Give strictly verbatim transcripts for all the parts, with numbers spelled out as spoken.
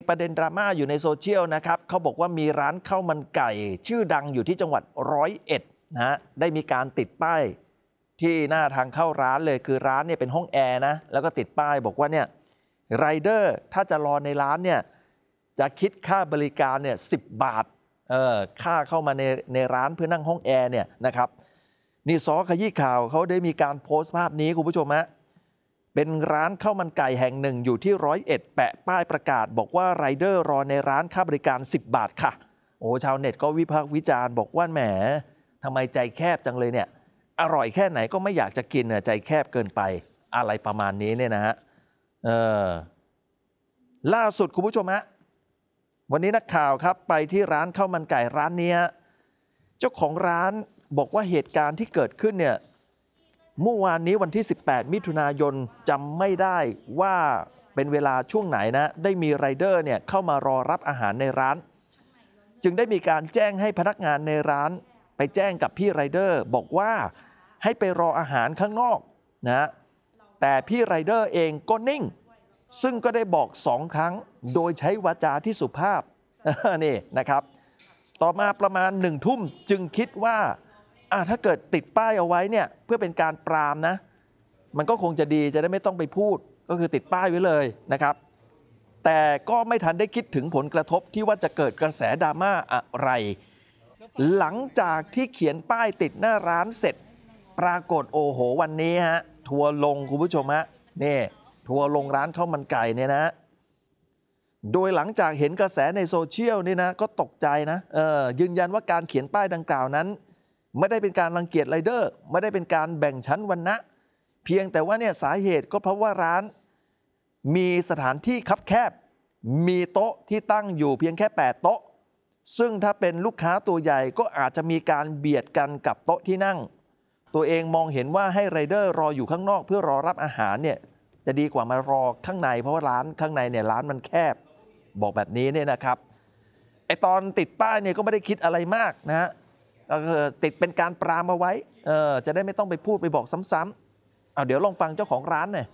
ประเด็นดราม่าอยู่ในโซเชียลนะครับเขาบอกว่ามีร้านข้าวมันไก่ชื่อดังอยู่ที่จังหวัดร้อยเอ็ดนะฮะได้มีการติดป้ายที่หน้าทางเข้าร้านเลยคือร้านเนี่ยเป็นห้องแอร์นะแล้วก็ติดป้ายบอกว่าเนี่ยไรเดอร์ถ้าจะรอในร้านเนี่ยจะคิดค่าบริการเนี่ยสิบบาทเออค่าเข้ามาในในร้านเพื่อนั่งห้องแอร์เนี่ยนะครับนี่ซอขยี้ข่าวเขาได้มีการโพสต์ภาพนี้คุณผู้ชมฮะเป็นร้านข้าวมันไก่แห่งหนึ่งอยู่ที่ร้อยเอ็ดแปะป้ายประกาศบอกว่าไรเดอร์รอในร้านค่าบริการสิบบาทค่ะโอ้ชาวเน็ตก็วิพากษ์วิจารณ์บอกว่าแหมทำไมใจแคบจังเลยเนี่ยอร่อยแค่ไหนก็ไม่อยากจะกินเนี่ยใจแคบเกินไปอะไรประมาณนี้เนี่ยนะฮะเออล่าสุดคุณผู้ชมฮะวันนี้นักข่าวครับไปที่ร้านข้าวมันไก่ร้านนี้เจ้าของร้านบอกว่าเหตุการณ์ที่เกิดขึ้นเนี่ยเมื่อวานนี้วันที่สิบแปดมิถุนายนจำไม่ได้ว่าเป็นเวลาช่วงไหนนะได้มีไรเดอร์เนี่ยเข้ามารอรับอาหารในร้านจึงได้มีการแจ้งให้พนักงานในร้านไปแจ้งกับพี่ไรเดอร์บอกว่าให้ไปรออาหารข้างนอกนะแต่พี่ไรเดอร์เองก็นิ่งซึ่งก็ได้บอกสองครั้งโดยใช้วาจาที่สุภาพ นี่นะครับต่อมาประมาณหนึ่งทุ่มจึงคิดว่าถ้าเกิดติดป้ายเอาไว้เนี่ยเพื่อเป็นการปรามนะมันก็คงจะดีจะได้ไม่ต้องไปพูดก็คือติดป้ายไว้เลยนะครับแต่ก็ไม่ทันได้คิดถึงผลกระทบที่ว่าจะเกิดกระแสดราม่าอะไรหลังจากที่เขียนป้ายติดหน้าร้านเสร็จปรากฏโอ้โหวันนี้ฮะทัวร์ลงคุณผู้ชมฮะนี่ทัวร์ลงร้านข้าวมันไก่เนี่ยนะโดยหลังจากเห็นกระแสในโซเชียลนี่นะก็ตกใจนะเออยืนยันว่าการเขียนป้ายดังกล่าวนั้นไม่ได้เป็นการรังเกียจไรเดอร์ไม่ได้เป็นการแบ่งชั้นวรรณะเพียงแต่ว่าเนี่ยสาเหตุก็เพราะว่าร้านมีสถานที่คับแคบมีโต๊ะที่ตั้งอยู่เพียงแค่แปดโต๊ะซึ่งถ้าเป็นลูกค้าตัวใหญ่ก็อาจจะมีการเบียดกันกับโต๊ะที่นั่งตัวเองมองเห็นว่าให้ไรเดอร์รออยู่ข้างนอกเพื่อรอรับอาหารเนี่ยจะดีกว่ามารอข้างในเพราะว่าร้านข้างในเนี่ยร้านมันแคบบอกแบบนี้เนี่ยนะครับไอตอนติดป้ายเนี่ยก็ไม่ได้คิดอะไรมากนะฮะติดเป็นการปรามเอาไว้เออจะได้ไม่ต้องไปพูดไปบอกซ้ำๆเอาเดี๋ยวลองฟังเจ้าของร้านหน่อย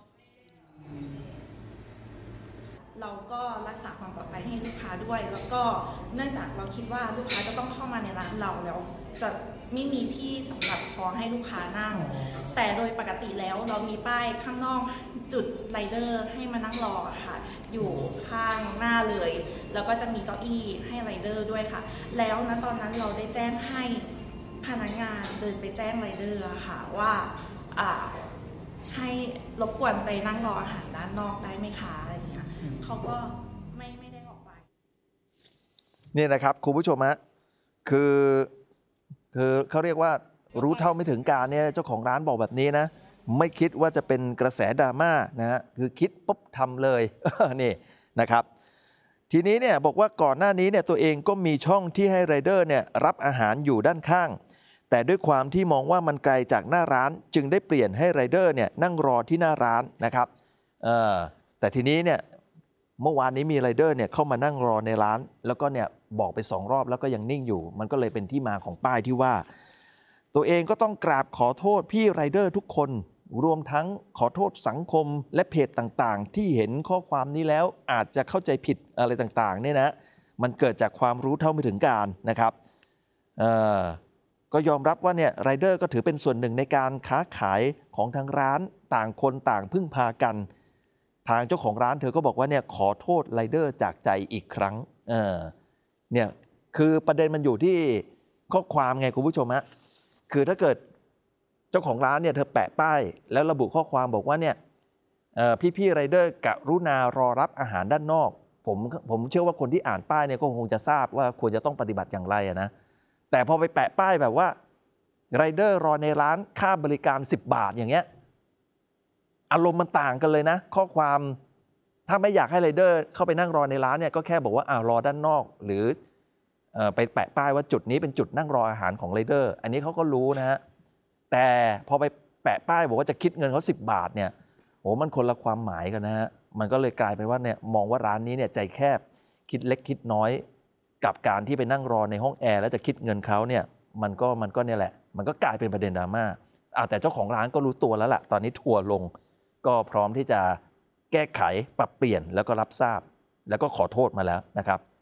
เราก็รักษาความปลอดภัยให้ลูกค้าด้วยแล้วก็เนื่องจากเราคิดว่าลูกค้าจะต้องเข้ามาในร้านเราแล้วจะไม่มีที่สำหรับพอให้ลูกค้านั่งแต่โดยปกติแล้วเรามีป้ายข้างนอกจุดไรเดอร์ให้มานั่งรอค่ะอยู่ข้างหน้าเลยแล้วก็จะมีเก้าอี้ให้ไรเดอร์ด้วยค่ะแล้วณตอนนั้นเราได้แจ้งให้พนักงานเดินไปแจ้งไรเดอร์ค่ะว่าให้รบกวนไปนั่งรออาหารด้านนอกได้ไหมคะอะไรเงี้ยเขาก็ไม่ไม่ได้ออกไปนี่นะครับคุณผู้ชมฮะคือคือเขาเรียกว่ารู้เท่าไม่ถึงการเนี่ยเจ้าของร้านบอกแบบนี้นะไม่คิดว่าจะเป็นกระแสดราม่านะฮะคือคิดปุ๊บทำเลย นี่นะครับทีนี้เนี่ยบอกว่าก่อนหน้านี้เนี่ยตัวเองก็มีช่องที่ให้ไรเดอร์เนี่ยรับอาหารอยู่ด้านข้างแต่ด้วยความที่มองว่ามันไกลจากหน้าร้านจึงได้เปลี่ยนให้ไรเดอร์เนี่ยนั่งรอที่หน้าร้านนะครับเออแต่ทีนี้เนี่ยเมื่อวานนี้มีไรเดอร์เนี่ยเข้ามานั่งรอในร้านแล้วก็เนี่ยบอกไปสองรอบแล้วก็ยังนิ่งอยู่มันก็เลยเป็นที่มาของป้ายที่ว่าตัวเองก็ต้องกราบขอโทษพี่ไรเดอร์ทุกคนรวมทั้งขอโทษสังคมและเพจต่างๆที่เห็นข้อความนี้แล้วอาจจะเข้าใจผิดอะไรต่างๆเนี่ยนะมันเกิดจากความรู้เท่าไม่ถึงการนะครับเอ่อก็ยอมรับว่าเนี่ยไรเดอร์ก็ถือเป็นส่วนหนึ่งในการค้าขายของทางร้านต่างคนต่างพึ่งพากันทางเจ้าของร้านเธอก็บอกว่าเนี่ยขอโทษไรเดอร์จากใจอีกครั้งเออเนี่ยคือประเด็นมันอยู่ที่ข้อความไงคุณผู้ชมฮะคือถ้าเกิดเจ้าของร้านเนี่ยเธอแปะป้ายแล้วระบุข้อความบอกว่าเนี่ยพี่ๆไรเดอร์กรุณารอรับอาหารด้านนอกผมผมเชื่อว่าคนที่อ่านป้ายเนี่ยก็คงจะทราบว่าควรจะต้องปฏิบัติอย่างไรนะแต่พอไปแปะป้ายแบบว่าไรเดอร์รอในร้านค่าบริการสิบบาทอย่างเงี้ยอารมณ์มันต่างกันเลยนะข้อความถ้าไม่อยากให้ไรเดอร์เข้าไปนั่งรอในร้านเนี่ยก็แค่บอกว่าอ่ารอด้านนอกหรือไปแปะป้ายว่าจุดนี้เป็นจุดนั่งรออาหารของไรเดอร์อันนี้เขาก็รู้นะฮะแต่พอไปแปะป้ายบอกว่าจะคิดเงินเขาสิบบาทเนี่ยโอ้มันคนละความหมายกันนะฮะมันก็เลยกลายเป็นว่าเนี่ยมองว่าร้านนี้เนี่ยใจแคบคิดเล็กคิดน้อยกับการที่ไปนั่งรอในห้องแอร์แล้วจะคิดเงินเขาเนี่ยมันก็มันก็เนี่ยแหละมันก็กลายเป็นประเด็นดราม่าแต่เจ้าของร้านก็รู้ตัวแล้วล่ะตอนนี้ทัวร์ลงก็พร้อมที่จะแก้ไขปรับเปลี่ยนแล้วก็รับทราบแล้วก็ขอโทษมาแล้วนะครับ